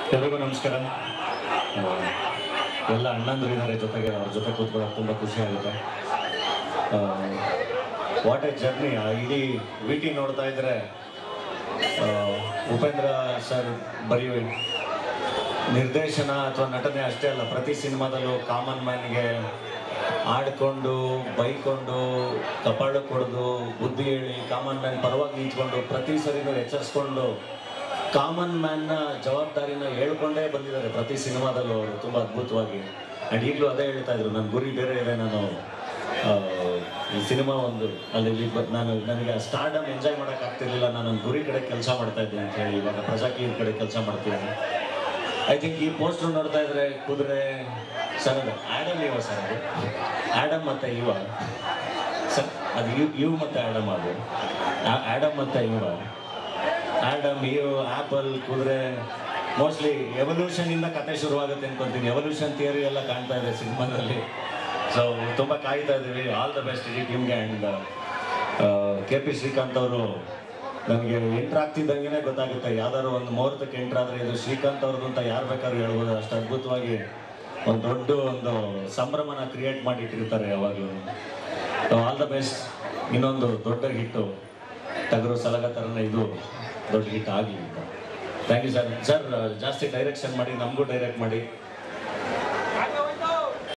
ಎಲ್ರಿಗೂ ನಮಸ್ಕಾರ. ಎಲ್ಲ ಅಣ್ಣಂದ್ರು ಇದ್ದಾರೆ ಜೊತೆಗೆ, ಅವ್ರ ಜೊತೆ ಕೂತ್ಕೊಳ್ಳೋಕೆ ತುಂಬ ಖುಷಿ ಆಗುತ್ತೆ. What a journey. ಇಡೀ ವೀಟಿ ನೋಡ್ತಾ ಇದ್ರೆ ಉಪೇಂದ್ರ ಸರ್ ಬರೀ ನಿರ್ದೇಶನ ಅಥವಾ ನಟನೆ ಅಷ್ಟೇ ಅಲ್ಲ, ಪ್ರತಿ ಸಿನಿಮಾದಲ್ಲೂ ಕಾಮನ್ ಮ್ಯಾನ್ಗೆ ಆಡ್ಕೊಂಡು ಬೈಕೊಂಡು ಕಪಾಳು ಕೊಡೋದು, ಬುದ್ಧಿ ಹೇಳಿ ಕಾಮನ್ ಮ್ಯಾನ್ ಪರವಾಗಿ ನಿಂತ್ಕೊಂಡು ಪ್ರತಿ ಸರಿನೂ ಎಚ್ಚರಿಸ್ಕೊಂಡು ಕಾಮನ್ ಮ್ಯಾನ್ನ ಜವಾಬ್ದಾರಿನ ಹೇಳ್ಕೊಂಡೇ ಬಂದಿದ್ದಾರೆ ಪ್ರತಿ ಸಿನಿಮಾದಲ್ಲೂ ಅವರು ತುಂಬ ಅದ್ಭುತವಾಗಿ. ಆ್ಯಂಡ್ ಈಗಲೂ ಅದೇ ಹೇಳ್ತಾ ಇದ್ರು, ನನ್ನ ಗುರಿ ಬೇರೆ ಇದೆ, ನಾನು ಈ ಸಿನಿಮಾ ಒಂದು ಅಲ್ಲಿ ನನಗೆ ಸ್ಟಾರ್ಡಮ್ ಎಂಜಾಯ್ ಮಾಡೋಕ್ಕಾಗ್ತಿರ್ಲಿಲ್ಲ, ನಾನು ನನ್ನ ಗುರಿ ಕಡೆ ಕೆಲಸ ಮಾಡ್ತಾ ಇದ್ದೆ ಅಂತ ಹೇಳಿ ಇವಾಗ ಪ್ರಜಾಕೀಯ ಕಡೆ ಕೆಲಸ ಮಾಡ್ತಿದ್ದೀನಿ. ಐ ಥಿಂಕ್ ಈ ಪೋಸ್ಟರ್ ನೋಡ್ತಾ ಇದ್ರೆ ಕುದುರೆ ಸರ್, ಅದು ಆ್ಯಡಮ್ ಇವ ಸರ್, ಅದು ಆ್ಯಡಮ್ ಮತ್ತು ಇವ ಸರ್, ಅದು ಇವ್ ಮತ್ತು ಆ್ಯಡಮ್, ಅದು ಆ್ಯಡಮ್ ಮತ್ತು ಆ್ಯಡಮ್, ಇವ್, ಆ್ಯಪಲ್, ಕುದುರೆ. ಮೋಸ್ಟ್ಲಿ ಎವಲ್ಯೂಷನಿಂದ ಕತೆ ಶುರುವಾಗುತ್ತೆ ಅನ್ಕೊತೀನಿ. ಎವಲ್ಯೂಷನ್ ಥಿಯರಿ ಎಲ್ಲ ಕಾಣ್ತಾ ಇದೆ ಸಿನಿಮಾದಲ್ಲಿ. ಸೊ ತುಂಬ ಕಾಯ್ತಾ ಇದ್ದೀವಿ. ಆಲ್ ದ ಬೆಸ್ಟ್ ಇಡೀ ಟೀಮ್ಗೆ. ಆ್ಯಂಡ್ KP ಶ್ರೀಕಾಂತ್ ಅವರು ನನಗೆ ಎಂಟ್ರ್ ಆಗ್ತಿದ್ದಂಗೆ ಗೊತ್ತಾಗುತ್ತೆ, ಯಾವ್ದಾದ್ರು ಒಂದು ಮುಹೂರ್ತಕ್ಕೆ ಎಂಟ್ರ್ ಆದರೆ ಇದು ಶ್ರೀಕಾಂತ್ ಅವ್ರದ್ದು ಅಂತ ಯಾರು ಬೇಕಾದ್ರೂ ಹೇಳ್ಬೋದು. ಅಷ್ಟು ಅದ್ಭುತವಾಗಿ ಒಂದು ದೊಡ್ಡ ಒಂದು ಸಂಭ್ರಮನ ಕ್ರಿಯೇಟ್ ಮಾಡಿ ಇಟ್ಟಿರ್ತಾರೆ ಯಾವಾಗಲೂ. All the best. ಇನ್ನೊಂದು ದೊಡ್ಡ ಹಿಟ್ಟು ಟಗರು ಸಲಗ ಥರನೇ ಇದು ದೊಡ್ಡ ಹಿಟ್ ಆಗಲಿ ಅಂತ. Thank you sir. ಸರ್ ಜಾಸ್ತಿ ಡೈರೆಕ್ಷನ್ ಮಾಡಿ, ನಮಗೂ ಡೈರೆಕ್ಟ್ ಮಾಡಿ.